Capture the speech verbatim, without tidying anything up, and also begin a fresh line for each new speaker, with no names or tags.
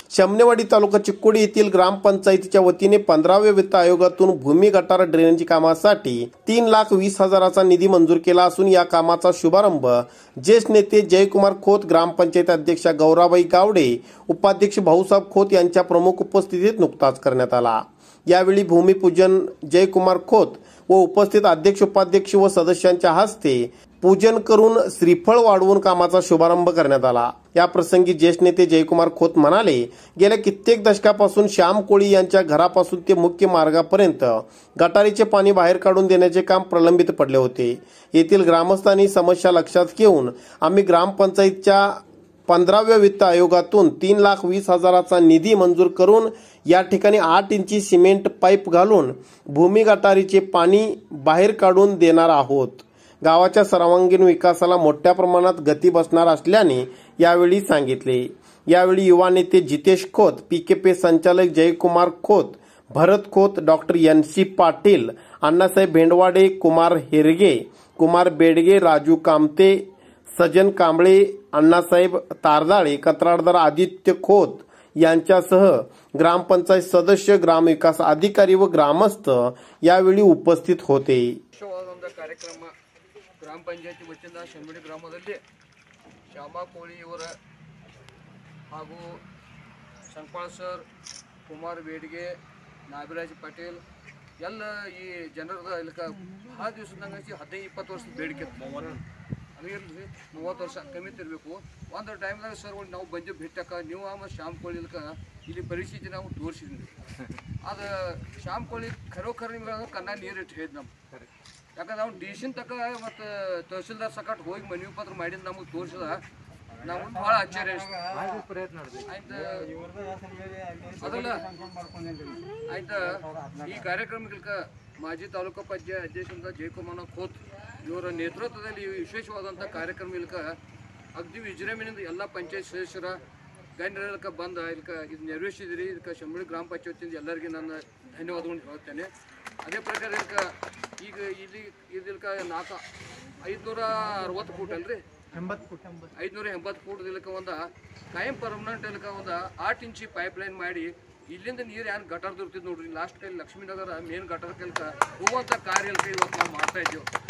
शमनेवाडी तालुका चिक्कोडी येथील ग्रामपंचायतीच्या वतीने पंधराव्या वित्त आयोगातून भूमी गटार ड्रेनेज कामासाठी तीन लाख वीस हजाराचा निधी मंजूर केला असून या कामाचा शुभारंभ ज्येष्ठ नेते जयकुमार खोत, ग्रामपंचायत अध्यक्षा गौराबाई गावडे, उपाध्यक्ष भाऊसाहेब खोत यांच्या प्रमुख उपस्थितीत नुकताच करण्यात आला। यावेळी भूमिपूजन जयकुमार खोत व उपस्थित अध्यक्ष, उपाध्यक्ष व सदस्यांच्या हस्ते पूजन करून श्रीफळ वाढवून कामाचा शुभारंभ करण्यात आला। या प्रसंगी ज्येष्ठ नेते जयकुमार खोत म्हणाले, गेल्या कित्येक दशकापासून श्याम कोळी यांच्या घरापासून ते मुख्य मार्गापर्यंत गटारीचे पाणी बाहेर काढून देण्याचे काम प्रलंबित पडले होते। येथील ग्रामस्थांनी समस्या लक्षात घेऊन आम्ही ग्रामपंचायतच्या पंधराव्या वित्त आयोगातून तीन लाख वीस हजाराचा निधी मंजूर करून या ठिकाणी आठ इंची सिमेंट पाईप घालून भूमी गटारीचे पाणी बाहेर काढून देणार आहोत। गावाच्या सर्वांगीण विकासाला मोठ्या प्रमाणात गती बसणार असल्याने यावेळी सांगितले। यावेळी युवा नेते जितेश खोत, पीकेपी संचालक Jaykumar Khot, Bharat Khot, doctor N C Patil, Annasaheb Bhendwade, Kumar Herge, Kumar Bedge, Raju Kamte, Sajan Kamble, Annasaheb Tardale, कंत्राटदार आदित्य खोत यांच्यासह ग्रामपंचायत सदस्य, ग्रामविकास अधिकारी व ग्रामस्थ यावेळी उपस्थित होते।
ಕಾರ್ಯಕ್ರಮ ಗ್ರಾಮ ಪಂಚಾಯತಿ ವತಿಯಿಂದ ಶಮನೇವಾಡಿ ಗ್ರಾಮದಲ್ಲಿ ಶ್ಯಾಮ ಕೋಳಿ ಇವರ ಹಾಗೂ ಸಂಪಾಳ್ ಸರ್, ಕುಮಾರ್ ಬೇಡ್ಗೆ, ನಾಗರಾಜ್ ಪಾಟೀಲ್ ಎಲ್ಲ ಈ ಜನರದ ಇಲ್ಲಕ ಭಾಳ ದಿವಸದಂಗ ಹದಿನೈದು ಇಪ್ಪತ್ತು ವರ್ಷದ ಬೇಡಿಕೆ ಅಲ್ಲಿರಲಿ ಮೂವತ್ತು ವರ್ಷ ಕಮ್ಮಿ ತಿರ್ಬೇಕು। ಒಂದು ಟೈಮ್ದಾಗ ಸರ್ ನಾವು ಬಂದು ಭೇಟಕ ನೀವು ಆಮ ಶ್ಯಾಮ್ ಕೋಳಿ ಇಲ್ಕ ಇಲ್ಲಿ ಪರಿಸ್ಥಿತಿ ನಾವು ತೋರಿಸಿದ್ವಿ। ಅದು ಶ್ಯಾಮ್ ಕೋಳಿ ಖರೋಖರ ನಿಮ್ಗೆ ಕನ್ನ ನೀರು ಇಟ್ಟು ಹೇಳಿದ್ ನಮ್ಮ ಯಾಕಂದ್ರೆ ನಾವು ಡಿ ಸಿನ್ ತಕ ಮತ್ತು ತಹಸೀಲ್ದಾರ್ ಸಕಟ್ ಹೋಗಿ ಮನವಿ ಪತ್ರ ಮಾಡಿದ್ದು ನಮಗೆ ತೋರಿಸಿದ ನಾವು ಭಾಳ ಆಶ್ಚರ್ಯ ಪ್ರಯತ್ನ ಆಯ್ತು ಅದಲ್ಲ ಆಯ್ತು। ಈ ಕಾರ್ಯಕ್ರಮಕ್ಕೆ ಮಾಜಿ ತಾಲೂಕು ಪಂಚಾಯತ್ ಅಧ್ಯಕ್ಷ ಜಯಕುಮಾರ್ ಖೋತ್ ಇವರ ನೇತೃತ್ವದಲ್ಲಿ ವಿಶೇಷವಾದಂಥ ಕಾರ್ಯಕ್ರಮ ಇಲ್ಕ ಅಗದಿ ವಿಜೃಂಭಣೆಯಿಂದ ಎಲ್ಲ ಪಂಚಾಯತ್ ಸದಸ್ಯರ ಗಣ್ಯರ ಬಂದ ಇಲ್ಕ ಇದು ನೆರವೇರಿಸಿದಿರಿ। ಇದಕ್ಕೆ ಶಮನೇವಾಡಿ ಗ್ರಾಮ ಪಂಚಾಯತಿಯಿಂದ ಎಲ್ಲರಿಗೆ ನಾನು ಧನ್ಯವಾದಗಳನ್ನು ಹೇಳ್ತೇನೆ। ಅದೇ ಪ್ರಕಾರ ಇದಕ್ಕ ಈಗ ಇಲ್ಲಿ ಇದಕ್ಕ ನಾಲ್ಕು ಐದುನೂರ ಅರವತ್ತು ಫೂಟ್ ಅಲ್ರಿ ಎಂಬತ್ತು ಫೂಟ್ ಐದುನೂರ ಎಂಬತ್ತು ಫೂಟ್ ಇದಕ್ಕೆ ಒಂದು ಕಾಯಂ ಪರ್ಮನೆಂಟ್ ಇದಕ್ಕೆ ಒಂದು ಆರು ಇಂಚಿ ಪೈಪ್ ಲೈನ್ ಮಾಡಿ ಇಲ್ಲಿಂದ ನೀರು ಏನು ಗಟಾರ್ ದೊರ್ತಿದ್ ನೋಡ್ರಿ ಲಾಸ್ಟ್ ಕೈ ಲಕ್ಷ್ಮೀನಗರ ಮೇನ್ ಗಟಾರ್ ಕಲ್ಕ ಹೋಗುವಂಥ ಕಾರ್ಯ ಇವತ್ತು ನಾವು ಮಾಡ್ತಾ ಇದ್ದೀವಿ।